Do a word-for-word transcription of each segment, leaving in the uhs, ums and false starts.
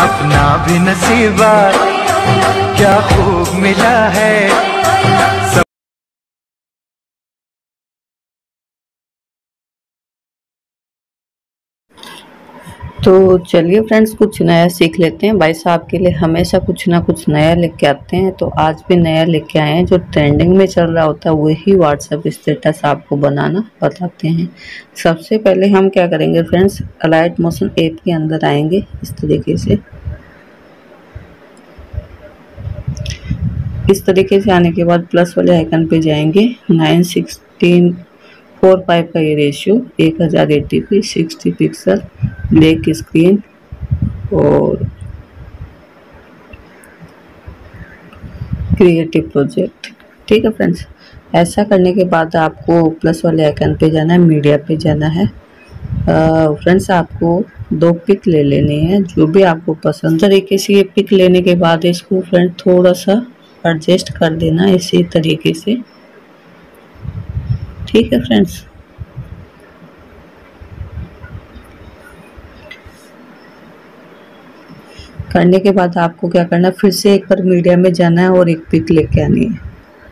अपना भी नसीबा क्या खूब मिला है। तो चलिए फ्रेंड्स, कुछ नया सीख लेते हैं। भाई साहब के लिए हमेशा कुछ ना कुछ नया लेके आते हैं, तो आज भी नया लेके आए हैं। जो ट्रेंडिंग में चल रहा होता है वही व्हाट्सएप स्टेटस आपको बनाना बताते हैं। सबसे पहले हम क्या करेंगे फ्रेंड्स, अलाइट मोशन ऐप के अंदर आएंगे इस तरीके से। इस तरीके से आने के बाद प्लस वाले आइकन पे जाएंगे। नाइन सिक्सटीन फोर फाइव का ये रेशियो, एक हज़ार eighty p sixty pixel, black screen और क्रिएटिव प्रोजेक्ट। ठीक है फ्रेंड्स, ऐसा करने के बाद आपको प्लस वाले आइकन पे जाना है, मीडिया पे जाना है। फ्रेंड्स आपको दो पिक ले लेनी है जो भी आपको पसंद तरीके से। ये पिक लेने के बाद इसको फ्रेंड थोड़ा सा एडजस्ट कर देना इसी तरीके से। ठीक है फ्रेंड्स, करने के बाद आपको क्या करना है, फिर से एक बार मीडिया में जाना है और एक पिक लेके आनी है।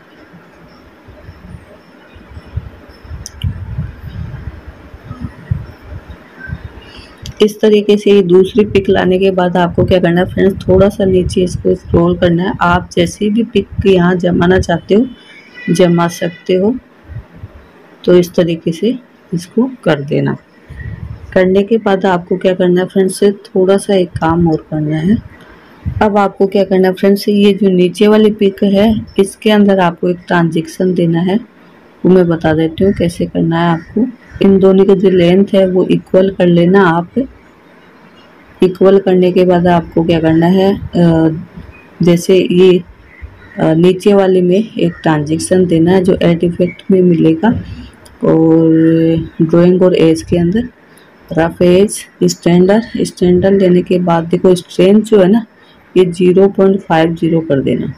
इस तरीके से दूसरी पिक लाने के बाद आपको क्या करना है फ्रेंड्स, थोड़ा सा नीचे इसको स्क्रॉल करना है। आप जैसी भी पिक यहाँ जमाना चाहते हो जमा सकते हो, तो इस तरीके से इसको कर देना। करने के बाद आपको क्या करना है फ्रेंड्स, से थोड़ा सा एक काम और करना है। अब आपको क्या करना है फ्रेंड्स, ये जो नीचे वाली पिक है इसके अंदर आपको एक ट्रांजेक्शन देना है। वो मैं बता देती हूँ कैसे करना है आपको। इन दोनों की जो लेंथ है वो इक्वल कर लेना आप। इक्वल करने के बाद आपको क्या करना है, जैसे ये नीचे वाले में एक ट्रांजेक्शन देना है जो एड इफेक्ट में मिलेगा, और ड्राइंग और एज के अंदर रफ एज स्टैंडर्ड। स्टैंडर्ड लेने के बाद देखो स्ट्रेंथ जो है ना ये ज़ीरो पॉइंट फाइव ज़ीरो कर देना।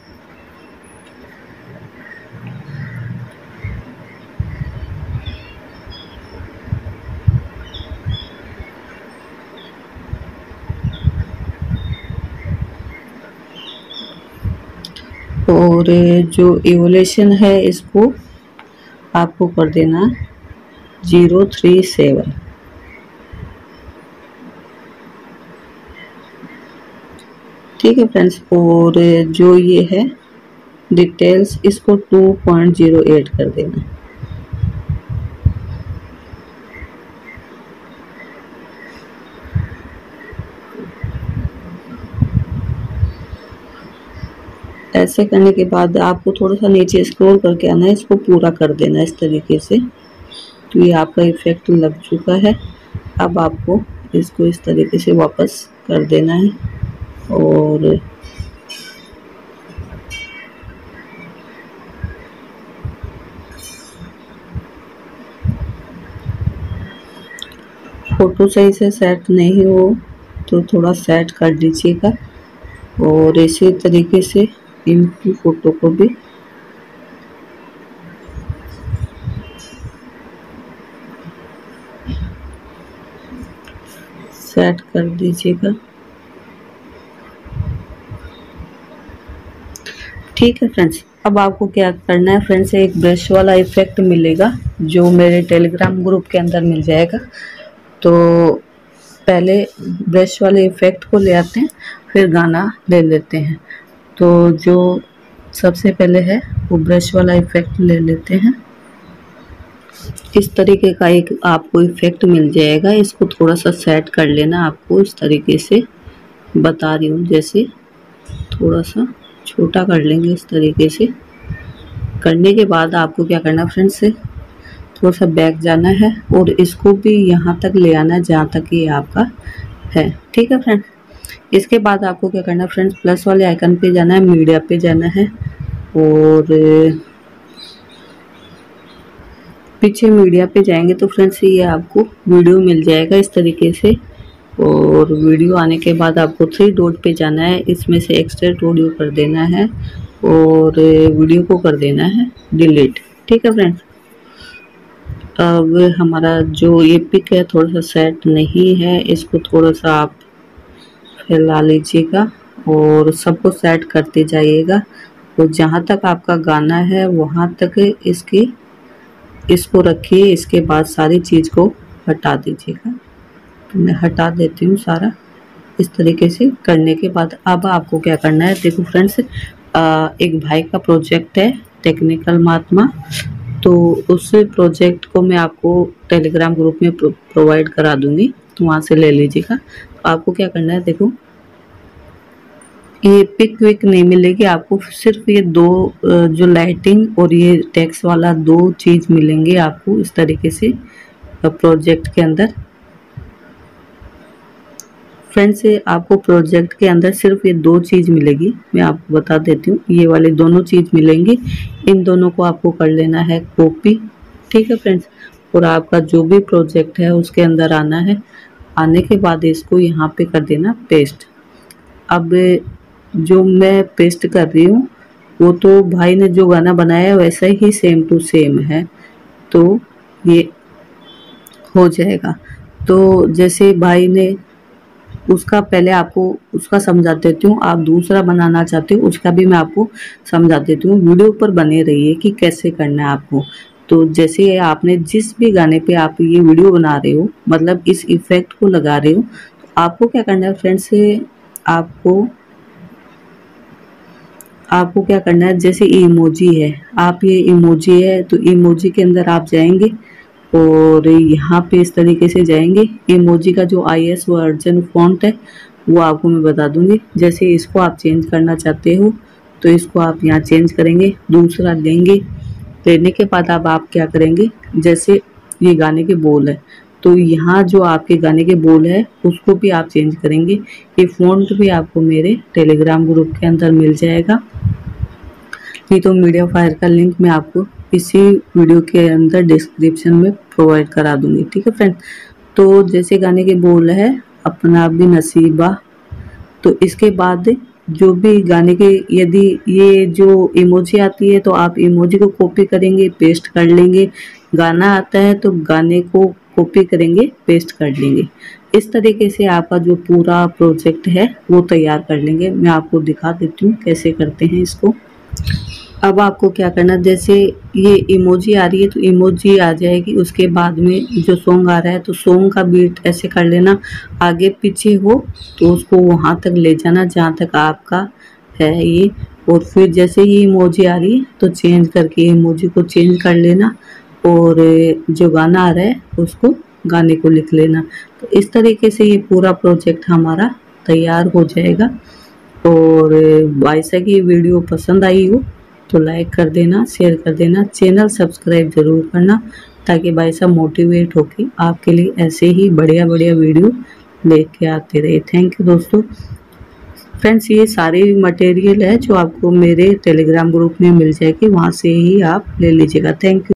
और जो इवोल्यूशन है इसको आपको कर देना ज़ीरो थ्री सेवन। ठीक है फ्रेंड्स, और जो ये है डिटेल्स इसको टू पॉइंट ज़ीरो एट कर देना। ऐसे करने के बाद आपको थोड़ा सा नीचे स्क्रॉल करके आना है, इसको पूरा कर देना इस तरीके से। तो ये आपका इफेक्ट लग चुका है। अब आपको इसको इस तरीके से वापस कर देना है और फोटो सही से सेट नहीं हो तो थोड़ा सेट कर दीजिएगा। और इसी तरीके से इनकी फोटो को भी सेट कर दीजिएगा। ठीक है फ्रेंड्स, अब आपको क्या करना है फ्रेंड्स, एक ब्रश वाला इफेक्ट मिलेगा जो मेरे टेलीग्राम ग्रुप के अंदर मिल जाएगा। तो पहले ब्रश वाले इफेक्ट को ले आते हैं, फिर गाना ले लेते हैं। तो जो सबसे पहले है वो ब्रश वाला इफेक्ट ले लेते हैं। इस तरीके का एक आपको इफेक्ट मिल जाएगा, इसको थोड़ा सा सेट कर लेना आपको इस तरीके से बता रही हूँ। जैसे थोड़ा सा छोटा कर लेंगे इस तरीके से। करने के बाद आपको क्या करना फ्रेंड्स, से थोड़ा सा बैक जाना है और इसको भी यहाँ तक ले आना है जहाँ तक ये आपका है। ठीक है फ्रेंड्स, इसके बाद आपको क्या करना है फ्रेंड्स, प्लस वाले आइकन पे जाना है, मीडिया पे जाना है और पीछे मीडिया पे जाएंगे तो फ्रेंड्स ये आपको वीडियो मिल जाएगा इस तरीके से। और वीडियो आने के बाद आपको थ्री डॉट पे जाना है, इसमें से एक्सट्रैक्ट ऑडियो कर देना है और वीडियो को कर देना है डिलीट। ठीक है फ्रेंड्स, अब हमारा जो ये पिक है थोड़ा सा सेट नहीं है, इसको थोड़ा सा आप फैला लीजिएगा और सबको सेट करते जाइएगा। तो जहाँ तक आपका गाना है वहाँ तक इसकी इसको रखिए। इसके बाद सारी चीज़ को हटा दीजिएगा। तो मैं हटा देती हूँ सारा। इस तरीके से करने के बाद अब आपको क्या करना है, देखो फ्रेंड्स, एक भाई का प्रोजेक्ट है टेक्निकल महात्मा, तो उस प्रोजेक्ट को मैं आपको टेलीग्राम ग्रुप में प्रो, प्रोवाइड करा दूंगी, तो वहाँ से ले लीजिएगा। तो आपको क्या करना है, देखो ये पिक विक नहीं मिलेगी आपको, सिर्फ ये दो जो लाइटिंग और ये टेक्स्ट वाला दो चीज़ मिलेंगे आपको इस तरीके से प्रोजेक्ट के अंदर। फ्रेंड्स आपको प्रोजेक्ट के अंदर सिर्फ ये दो चीज़ मिलेगी, मैं आपको बता देती हूँ। ये वाले दोनों चीज़ मिलेंगी, इन दोनों को आपको कर लेना है कॉपी, ठीक है फ्रेंड्स। और आपका जो भी प्रोजेक्ट है उसके अंदर आना है। आने के बाद इसको यहाँ पे कर देना पेस्ट। अब जो मैं पेस्ट कर रही हूँ वो तो भाई ने जो गाना बनाया है वैसा ही सेम टू सेम है, तो ये हो जाएगा। तो जैसे भाई ने उसका पहले आपको उसका समझा देती हूँ, आप दूसरा बनाना चाहते हो उसका भी मैं आपको समझा देती हूँ। वीडियो पर बने रहिए कि कैसे करना है आपको। तो जैसे आपने जिस भी गाने पे आप ये वीडियो बना रहे हो, मतलब इस इफेक्ट को लगा रहे हो, तो आपको क्या करना है फ्रेंड्स, आपको आपको क्या करना है, जैसे इमोजी है, आप ये इमोजी है तो इमोजी के अंदर आप जाएंगे और यहाँ पे इस तरीके से जाएंगे। इमोजी का जो आई एस वर्जन फॉन्ट है वो आपको मैं बता दूंगी। जैसे इसको आप चेंज करना चाहते हो तो इसको आप यहाँ चेंज करेंगे, दूसरा लेंगे। लेने के बाद अब आप क्या करेंगे, जैसे ये गाने के बोल है तो यहाँ जो आपके गाने के बोल है उसको भी आप चेंज करेंगे। ये फॉन्ट भी आपको मेरे टेलीग्राम ग्रुप के अंदर मिल जाएगा, नहीं तो मीडिया फायर का लिंक मैं आपको इसी वीडियो के अंदर डिस्क्रिप्शन में प्रोवाइड करा दूंगी, ठीक है फ्रेंड। तो जैसे गाने के बोल है अपना भी नसीबा, तो इसके बाद जो भी गाने के, यदि ये जो इमोजी आती है तो आप इमोजी को कॉपी करेंगे पेस्ट कर लेंगे, गाना आता है तो गाने को कॉपी करेंगे पेस्ट कर लेंगे। इस तरीके से आपका जो पूरा प्रोजेक्ट है वो तैयार कर लेंगे। मैं आपको दिखा देती हूँ कैसे करते हैं इसको। अब आपको क्या करना, जैसे ये इमोजी आ रही है तो इमोजी आ जाएगी, उसके बाद में जो सॉन्ग आ रहा है तो सॉन्ग का बीट ऐसे कर लेना, आगे पीछे हो तो उसको वहाँ तक ले जाना जहाँ तक आपका है ये। और फिर जैसे ये इमोजी आ रही है तो चेंज करके इमोजी को चेंज कर लेना और जो गाना आ रहा है उसको गाने को लिख लेना। तो इस तरीके से ये पूरा प्रोजेक्ट हमारा तैयार हो जाएगा। और वैसे की वीडियो पसंद आई हो तो लाइक कर देना, शेयर कर देना, चैनल सब्सक्राइब जरूर करना, ताकि भाई साहब मोटिवेट होके आपके लिए ऐसे ही बढ़िया बढ़िया वीडियो लेके आते रहे। थैंक यू दोस्तों। फ्रेंड्स ये सारे मटेरियल है जो आपको मेरे टेलीग्राम ग्रुप में मिल जाएगी, वहाँ से ही आप ले लीजिएगा। Thank you.